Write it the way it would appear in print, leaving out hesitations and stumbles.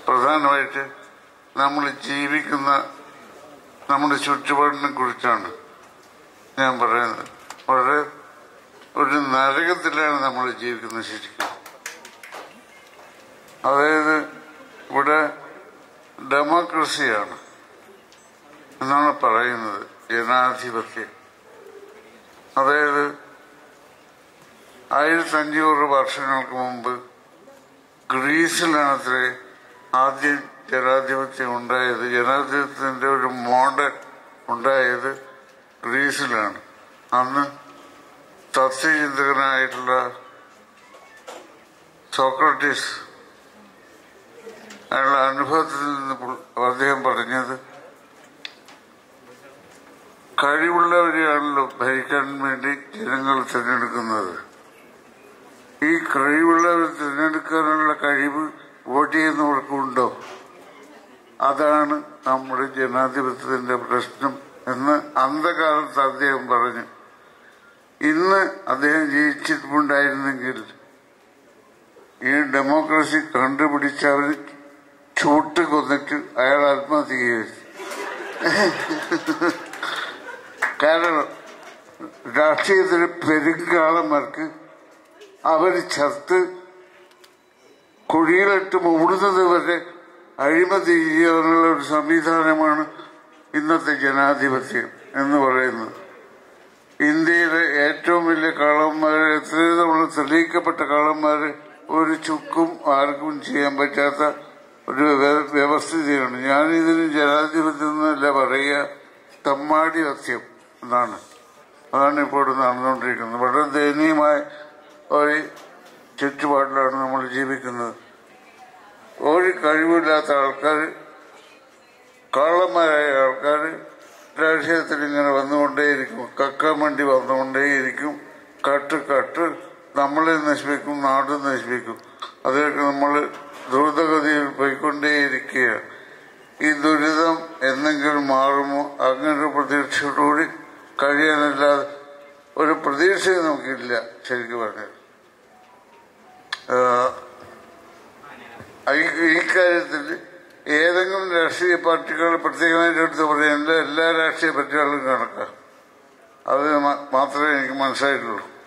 പ്രധാനമായിട്ട് നമ്മൾ ജീവിക്കുന്ന നമ്മുടെ ചുറ്റുപാടിനെ കുറിച്ചാണ് ഞാൻ പറയുന്നത്. വളരെ ഒരു നരകത്തിലാണ് നമ്മൾ ജീവിക്കുന്നത് ശരിക്കും. അതായത് ഇവിടെ ഡെമോക്രസിയാണ് എന്നാണ് പറയുന്നത്, ജനാധിപത്യം. അതായത് 1500 വർഷങ്ങൾക്ക് മുമ്പ് ഗ്രീസിലാണത്രേ ആദ്യം ജനാധിപത്യം ഉണ്ടായത്. ജനാധിപത്യത്തിന്റെ ഒരു മോഡൽ ഉണ്ടായത് ഗ്രീസിലാണ്. അന്ന് തത്വചിന്തകനായിട്ടുള്ള സോക്രട്ടീസ് അയാളുടെ അനുഭവത്തിൽ നിന്ന് അദ്ദേഹം പറഞ്ഞത്, കഴിവുള്ളവരെയാണല്ലോ ഭരിക്കാൻ വേണ്ടി ജനങ്ങൾ തിരഞ്ഞെടുക്കുന്നത്. ഈ കഴിവുള്ളവർ തിരഞ്ഞെടുക്കാനുള്ള കഴിവ് വോട്ട് ചെയ്യുന്നവർക്കുണ്ടോ? അതാണ് നമ്മുടെ ജനാധിപത്യത്തിന്റെ പ്രശ്നം എന്ന് അന്ധകാലത്ത് അദ്ദേഹം പറഞ്ഞു. ഇന്ന് അദ്ദേഹം ജീവിച്ചിട്ടുണ്ടായിരുന്നെങ്കിൽ ഈ ഡെമോക്രസി കണ്ടുപിടിച്ചവർ ചൂട്ട് കൊന്നിട്ട് അയാൾ ആത്മഹത്യ ചെയ്തു. കാരണം രാഷ്ട്രീയത്തിലെ പെരുങ്കാളന്മാർക്ക് അവർ ചത്ത് കുഴിയിലിട്ട് മൂടുന്നത് വരെ അഴിമതി ചെയ്യാനുള്ള ഒരു സംവിധാനമാണ് ഇന്നത്തെ ജനാധിപത്യം എന്ന് പറയുന്നത്. ഇന്ത്യയിലെ ഏറ്റവും വലിയ കള്ളന്മാര്, എത്രയോ തവണ തെളിയിക്കപ്പെട്ട കള്ളന്മാര് ഒരു ചുക്കും ആർക്കും ചെയ്യാൻ പറ്റാത്ത ഒരു വ്യവസ്ഥിതിയാണ്. ഞാനിതിന് ജനാധിപത്യം എന്നല്ല പറയുക, തമ്മാടിപത്യം എന്നാണ്. അതാണ് ഇപ്പോൾ നടന്നുകൊണ്ടിരിക്കുന്നത്. വളരെ ദയനീയമായ ഒരു ചുറ്റുപാടിലാണ് നമ്മൾ ജീവിക്കുന്നത്. ഒരു കഴിവില്ലാത്ത ആൾക്കാർ, കള്ളന്മാരായ ആൾക്കാർ രാഷ്ട്രീയത്തിൽ ഇങ്ങനെ വന്നുകൊണ്ടേയിരിക്കും. കക്കാൻ വേണ്ടി വന്നുകൊണ്ടേയിരിക്കും. കട്ട് നമ്മളെ നശിപ്പിക്കും, നാട് നശിപ്പിക്കും. അതിലേക്ക് നമ്മൾ ദ്രുതഗതിയിൽ പോയിക്കൊണ്ടേയിരിക്കുകയാണ്. ഈ ദുരിതം എന്നെങ്കിലും മാറുമോ അങ്ങനെ പ്രതീക്ഷയോടുകൂടി കഴിയാനല്ലാതെ ഒരു പ്രതീക്ഷയും നമുക്കില്ല. ശരിക്കും പറഞ്ഞാൽ ഈ കാര്യത്തിൽ ഏതെങ്കിലും രാഷ്ട്രീയ പാർട്ടികൾ പ്രത്യേകമായിട്ട് എടുത്ത് പറയാനില്ല. എല്ലാ രാഷ്ട്രീയ പാർട്ടികളും കണക്കാം. അത് മാത്രമേ എനിക്ക് മനസ്സിലായിട്ടുള്ളൂ.